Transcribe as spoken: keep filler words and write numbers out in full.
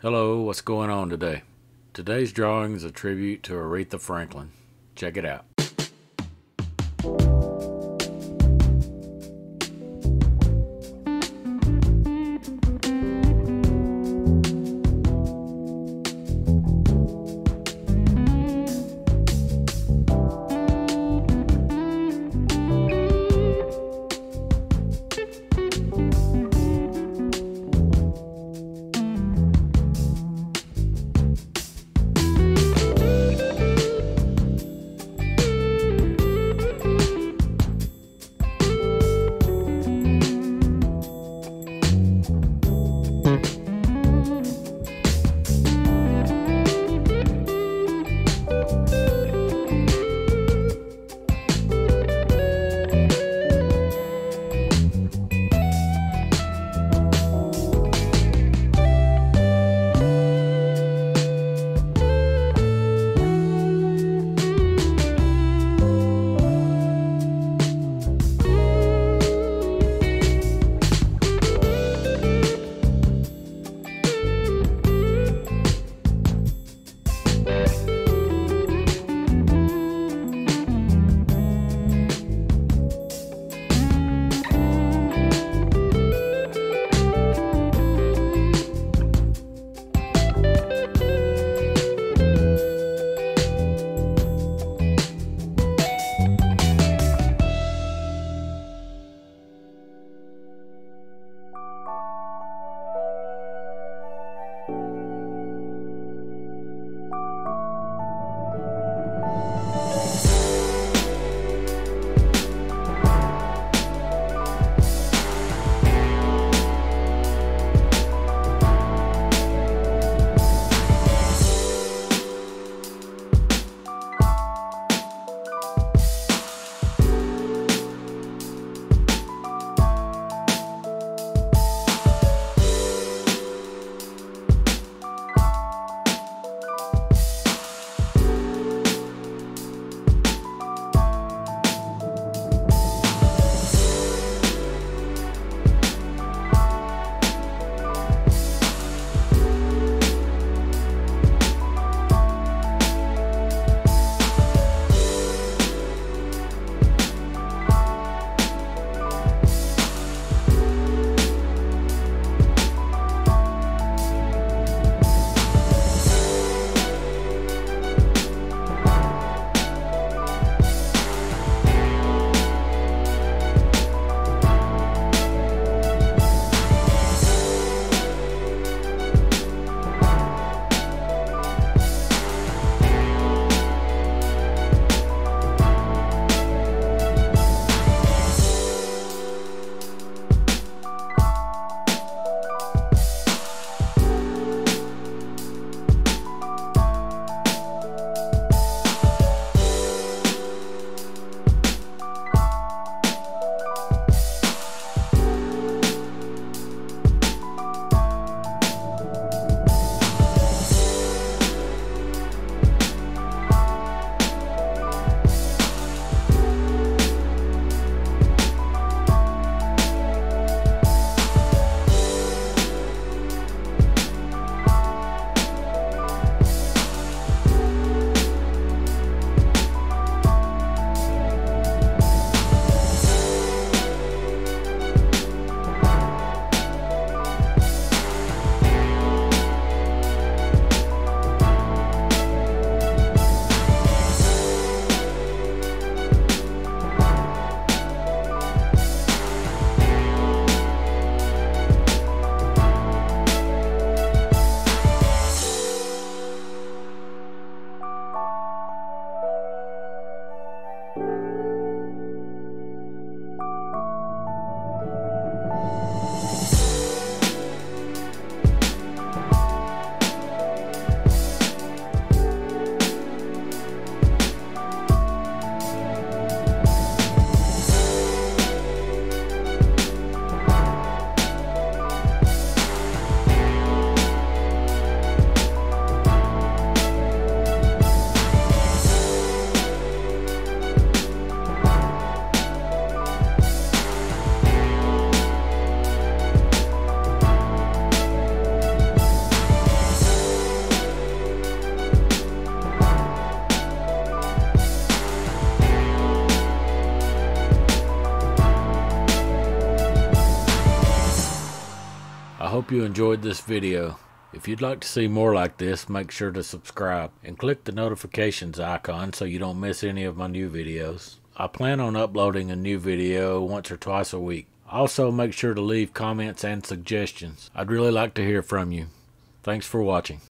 Hello, what's going on today? Today's drawing is a tribute to Aretha Franklin. Check it out. hope you enjoyed this video. If you'd like to see more like this, make sure to subscribe and click the notifications icon so you don't miss any of my new videos. I plan on uploading a new video once or twice a week. Also, make sure to leave comments and suggestions. I'd really like to hear from you. Thanks for watching.